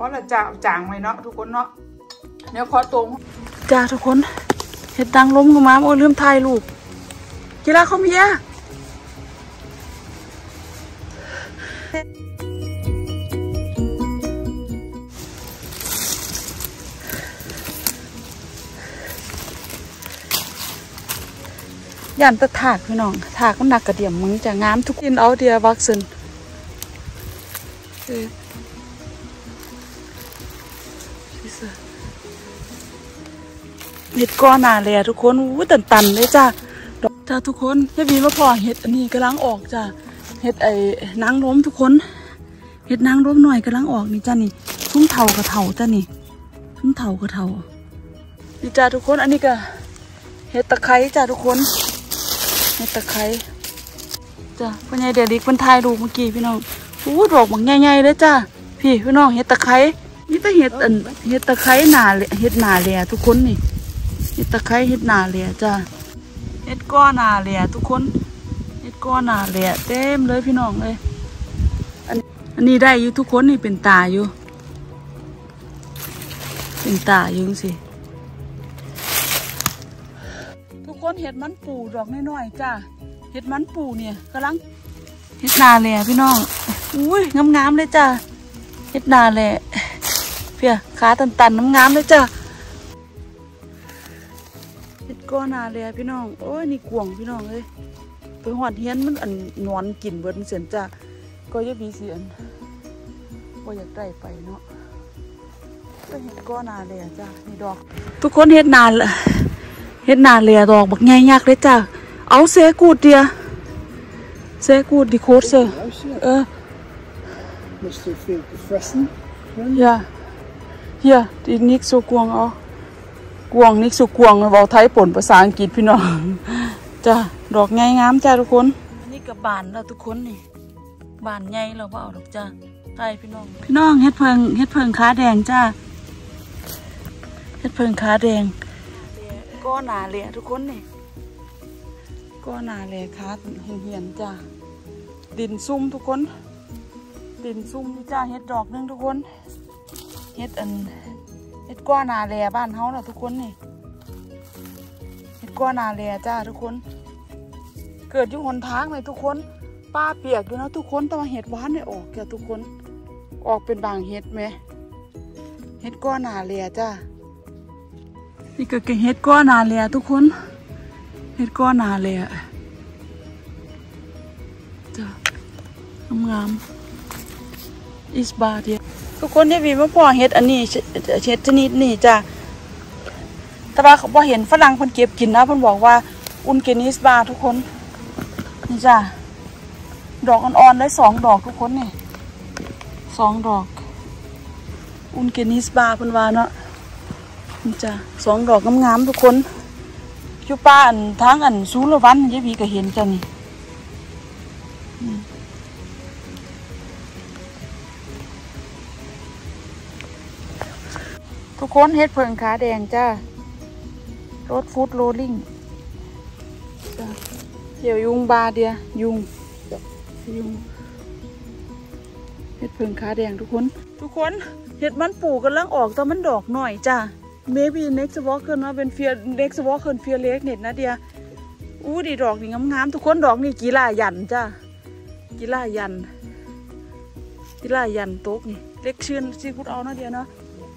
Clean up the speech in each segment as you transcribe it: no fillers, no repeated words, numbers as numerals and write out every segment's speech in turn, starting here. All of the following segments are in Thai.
ละจ้าจางไว้เนาะทุกคนเนาะเดี๋ยวขอตรงจ้าทุกคนเห็ดดังล้มกับม้าโอ้ลืมถ่ายรูปกีฬาเขามีอะยันตะถากพี่น้องถากมันหนักกระเดี่ยมมึงจะงามทุกยินเอาเดียวักซึนเห็ดก้อนหนาเลยทุกคนอู้ตันเลยจ้าจ้าทุกคนแค่บีมาพอเห็ดอันนี้กำลังออกจ้าเห็ดไอ้นางล้มทุกคนเห็ดนางล้มหน่อยกำลังออกนี่จ้านี่ทุ่งเถากระเถาจ้านี่ทุ่งเถากระเถานี่จ้าทุกคนอันนี้ก็เห็ดตะไคร้จ้าทุกคนเห็ดตะไคร้จ้าพ่อใหญ่เดี๋ยวดิกมันทายดูเมื่อกี้พี่น้องอู้ดอกมันใหญ่ๆเลยจ้าพี่น้องเห็ดตะไคร้นี่แต่เห็ดเห็ดตะไคร้หนาเลยเห็ดหนาเลยทุกคนนี่เห็ดตะไคร้เห็ดหนาเลยจ้าเห็ดก้อนหนาเลยทุกคนเห็ดก้อนหนาเลยเต็มเลยพี่น้องเลยอันนี้ได้อยู่ทุกคนนี่เป็นตาอยู่เป็นตาอยู่สิทุกคนเห็ดมันปูดอกน้อยๆจ้าเห็ดมันปูเนี่ยกำลังเห็ดนาเลยพี่น้องอุ้ยงามๆเลยจ้าเห็ดนาเลยเพียขาตันๆงามๆเลยจ้าเห็ดก้อนนาเลยพี่น้องโอ้ยนี่กวงพี่น้องเลยไปหอดเฮียนมันนอนกินเบิดเสียนจ้าก็ยังมีเสียนก็อยากได้ไปเนาะก็เห็ดก้อนนาเลยจ้านี่ดอกทุกคนเห็ดนาเลยดอกบักใหญ่ยักษ์เลยจ้าเอาเซกูดเดียเซกูดดีโคตรเซja hier die nicht soกวงเอากวงนิกสุกวงเบาไทยป่นภาษาอังกฤษพี่น้องจ้าดอกใหญ่งามจ้าทุกคนอันนี้กับบานแล้วทุกคนนี่บานใหญ่เราเอาดอกจ้าไทยพี่น้องเฮ็ดเพิงขาแดงจ้าเฮ็ดเพิงขาแดงก้อนหนาเลยทุกคนนี่ก้อนหนาเลยขาเหี่ยนจ้าดินซุ่มทุกคนดินซุ่มนี่จ้าเฮ็ดดอกนึงทุกคนเฮ็ดก้อนหนาเลยบ้านเฮาน่ะทุกคนนี่เฮ็ดก้อนหนาเลยจ้าทุกคนเกิดอยู่หนทางเลยทุกคนป้าเปียกอยู่นะทุกคนแต่ว่าเห็ดหวานได้ออกแกทุกคนออกเป็นบางเห็ดไหมเห็ดก้อนหนาเลยจ้านี่ก็เห็ดก้อนหนาเลยทุกคนเห็ดก้อนหนาเลยจ้างามอิสบาเดียทุกคนเนี่ยวีมาพอเห็ดอันนี้เห็ดชนิดนี้จ้าแต่ว่าเขาพอเห็นฝรั่งเพิ่นเก็บกินนะเพิ่นบอกว่าอุนเกนิสบาทุกคนนี่จ้าดอกอ่อนๆได้2 ดอกทุกคนนี่2 ดอกอุนเกนิสบาเพิ่นว่าเนาะนี่จ้า2 ดอกงามๆทุกคนอยู่ป่าทางซูละวันยายพีก็เห็นจ้านี่ทุกคนเฮ็ดเพิงขาแดงจ้ารถฟู้ดโรลลิ่งจ้าเดี๋ยวยุงบาเดียยุงเฮ็ดเพิงขาแดงทุกคนเห็ดมันปูกันล่างออกแต่มันดอกหน่อยจ้า maybe next walk เนาะเป็นnext walk เฟียเล็กเน็ตนะเดียอู้ดีดอกนี่งามๆทุกคนดอกนี่กีฬายันจ้ากีฬายันโต๊ะนี่เล็กชื่นซีพุดเอานะเดียเนาะ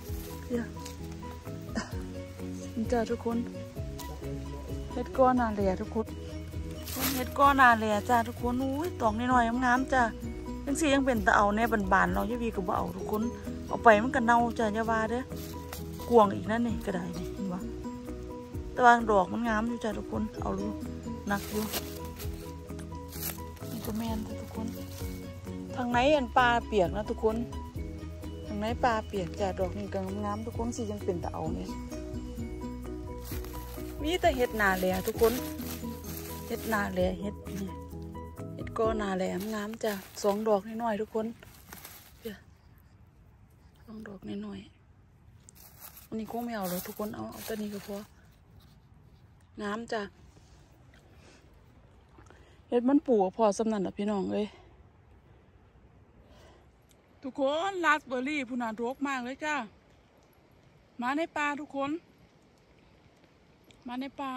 นี่จ้าทุกคนเห็ดก้อนนาเลียทุกคนเห็ดก้อนนาเลียจ้าทุกคนอุ้ยตอกนิดหน่อยงามๆจ้ายังสิยังเป็นตะเอาเนี่ยบานๆเราจะวีกับเอาทุกคนเอาไปมันกันเน่าจ้าอย่าว่าเด้อกวงอีกนั่นนี่ก็ได้นี่เห็นปะแต่ว่าดอกมันงามอยู่จ้าทุกคนเอาดูหนักอยู่นี่ก็แม่นทุกคนทางไหนปลาเปียกนะทุกคนทางไหนปลาเปียกจ้าดอกนี่ก็งามทุกคนสิยังเป็นตะเอาเนี่ยมีแต่เห็ดนาเลยทุกคนเห็ดนาเลยเห็ดก้อนนาเลยงามจ้ะ2 ดอกน้อยๆทุกคนเดี๋ยว2 ดอกน้อยๆอันนี้ก็ไม่เอาเลยทุกคนเอาตัวนี้ก็พองามจ้ะเห็ดมันปูพอสำนันอ่ะพี่น้องเลยทุกคนราสเบอร์รี่พูน่ารกมากเลยจ้ามาในป่าทุกคนมาในป่า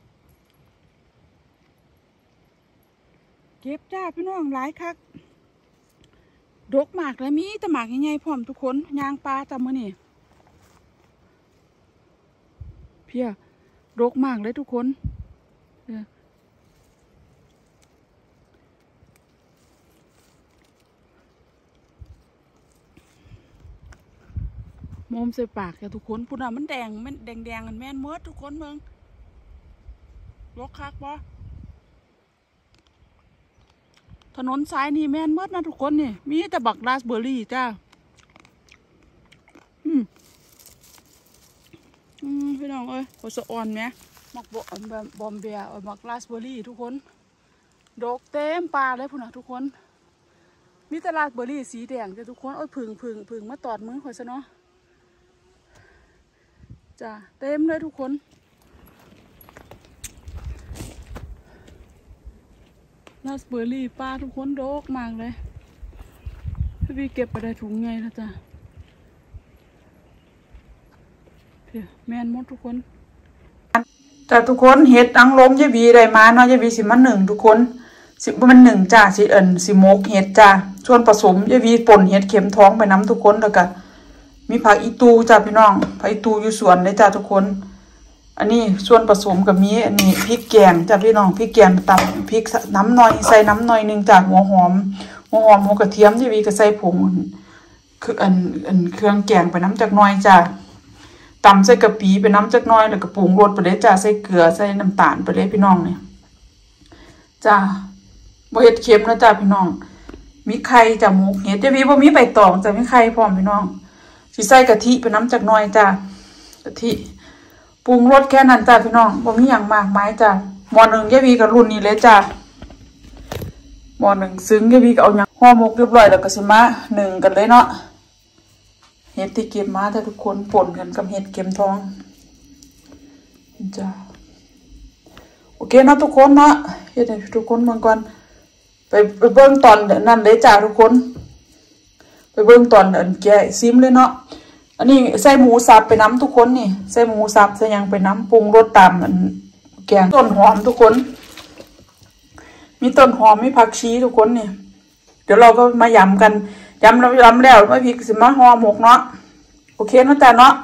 เก็บจ้าพี่น้องหลายคักดกมากเลยมีแต่หมากใหญ่ๆพร้อมทุกคนยางปลาจำมือนี่เพียดกมากเลยทุกคนมอมใส่ปากแต่ทุกคนพูน่ะมันแดงมันแดงกันแม่นเมื่อทุกคนเมืองลกคักปะถนนสายนี่แม่นเมื่อนะทุกคนนี่มีแต่บักราสเบอร์รี่จ้าพี่น้องเอ้ยโคสอ่อนไหมมักบอมเบียมักราสเบอร์รี่ทุกคนดอกเต็มป่าเลยพูน่ะทุกคนมีแต่ราสเบอร์รี่สีแดงจ้ะทุกคนโอ้ยผึ่งมาตอดมือข่อยซะเนาะจ้าเต็มเลยทุกคนราสเบอร์รี่ป้าทุกคนดกมากเลยพี่เก็บไปได้ถุงไงนะจ้าแมนหมดทุกคนจ้าทุกคนเห็ดอังลมยายบีได้มาเนาะยายบีสิมันหนึ่งทุกคนมันหนึ่งจ้าสิมกเห็ดจ้าส่วนผสมยายบีป่นเห็ดเข็มท้องไปน้ำทุกคนแล้วก็มีผักอีตูจ้าพี่น้องผักอีตูอยู่สวนเลยจ้าทุกคนอันนี้ส่วนผสมกับมีอันนี้พริกแกงจ้าพี่น้องพริกแกงตำพริกน้ำน้อยใส่น้ำน้อยนึงจากหัวหอมหัวกระเทียมยายบีก็ใส่ผงคือเครื่องแกงไปน้ำจากน้อยจ้าตำใส่กะปิไปน้ำจักน้อยแล้วก็ปรุงรสไปเลยจ้าใส่เกลือใส่น้ำตาลไปเลยพี่น้องเนี่ยจ้าบ่เห็ดเค็มนะจ้าพี่น้องมีไข่จ้าหมูเห็ดจะมีบ่มีใบตองจ้ามีไข่พร้อมพี่น้องสิใส่กะทิไปน้ำจักน้อยจ้ากะทิปรุงรสแค่นั้นจ้าพี่น้องบ่มีอย่างมากมายจ้าหม้อหนึ่งยายบีกับรุ่นนี้เลยจ้าหม้อหนึ่งซึ้งยายบีก็เอาอย่างห่อหมกเรียบร้อยแล้วก็สิมาหนึ่งกันเลยเนาะเห็ดที่เก็บมาแต่ทุกคนป่นกันกับเห็ดเข็มทองจ้าโอเคเนาะทุกคนเนาะเห็ดให้ทุกคนเบิ่งก่อนไปเบิ่งตอนนั้นเลยจ้าทุกคนไปเบิ่งตอนแกะซิมเลยเนาะอันนี้ใส่หมูสับไปน้ำทุกคนนี่ใส่หมูสับใส่ยังไปน้ำปรุงรสตามแกงต้นหอมทุกคนมีต้นหอมมีผักชีทุกคนนี่เดี๋ยวเราก็มายำกันยำแล้วไม่พริกสิมาห่อหมกเนาะโอเคนะจ๊ะเนาะ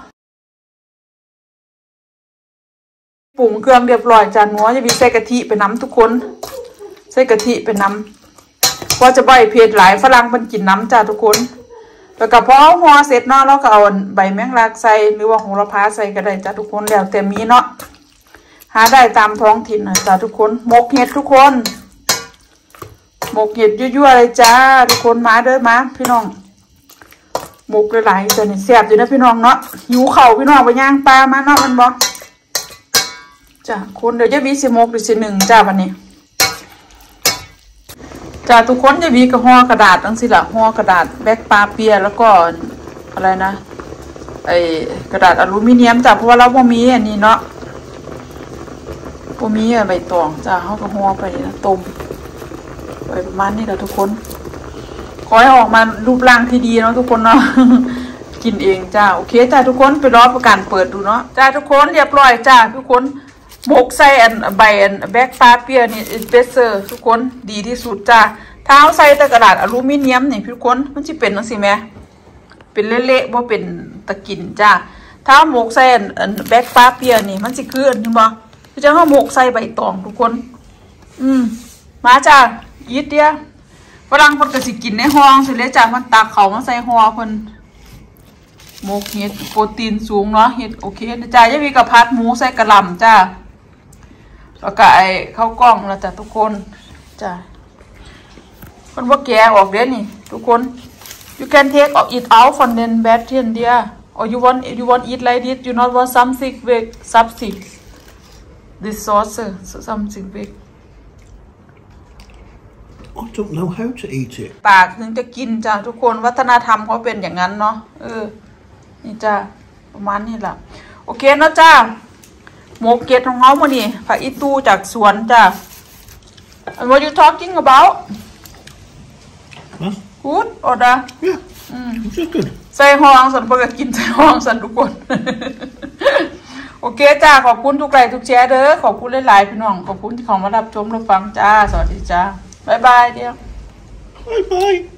ปรุงเครื่องเรียบร้อยจานหัวจะมีใส่กะทิไปน้ำทุกคนใส่กะทิไปน้ำว่าจะใบเผ็ดหลายฝรั่งมันกินน้ำจ้าทุกคนแล้วก็พอห่อเสร็จเนาะเราก็เอาใบแมงลักใส่หรือว่าโหระพาใส่ก็ได้จ้าทุกคนแล้วแต่มีเนาะหาได้ตามท้องถิ่นนะจ้าทุกคนหมกเห็ดทุกคนหมกเห็ดยั่วๆเลยจ้าทุกคนมาเด้อมาพี่น้องหมกหลายๆตัวนี่แซ่บอยู่นะพี่น้องเนาะหิวเข่าพี่น้องไปย่างปลามาเนาะมันบอกจ้าคนเดี๋ยวจะวีสิหมกหรือสิหนึ่งจ้าวันนี้จ้าทุกคนจะวีกับห่อกระดาษตั้งสิละห่อกระดาษแบกปลาเปียแล้วก็อะไรนะไอกระดาษอลูมิเนียมจ้าเพราะว่าเราบ่มีอันนี้เนาะบ่มีใบตองจ้าเขาก็ห่อไปนะต้มไปประมาณนี้แหละทุกคนขอให้ออกมารูปร่างที่ดีเนาะทุกคนเนาะ กินเองจ้าโอเคจ้าทุกคนไปรอประกันเปิดดูเนาะจ้าทุกคนเรียบร้อยจ้าทุกคนหมกใส่ใบแบกปลาเปียนี่เบสเซอร์ทุกคนดีที่สุดจ้าเท้าใส่แต่กระดาษอลูมิเนียมนี่ทุกคนมันจะเป็นจังซี่แม่เป็นเละๆว่าเป็นตะกินจ้าเท้าหมกใส่แบกปลาเปียนี่มันจะคือนี่บ่คือจะเอาหมกใส่ใบตองทุกคนมาจ้ายิดเดียฝรั่งเพิ่นก็สิกินในห้องสิเลยจ้ามันตักเขามาใส่ห่อเพิ่นหมกเห็ดโปรตีนสูงเนาะเห็ดโอเคนะจ้ายังมีกระพัดหมูใส่กระหล่ำจ้าแล้วก็ข้าวกล้องแล้วจ้าทุกคนจ้าคนว่าแกออกเด้นี่ทุกคน you can take it out from the bad thing there or you want eat like this you not want something big substance this sauce something big I don't know how to eat it ปากถึงจะกินจ้าทุกคนวัฒนธรรมเขาเป็นอย่างนั้นเนาะนี่จ้าประมาณนี้แหละโอเคนะจ้าหมกเก็ดของเขามานี่ผักอีตูจากสวนจ้า and what you talking about Huh? good or the Yeah So good. ใส่ห้องสันเปิดกินใส่ห้องสันทุกคน โอเคจ้าขอบคุณทุกไลค์ทุกแชร์เด้อขอบคุณหลายๆพี่น้องขอบคุณที่เข้ามารับชมรับฟังจ้าสวัสดีจ้าบ๊ายบายเดียว Bye bye.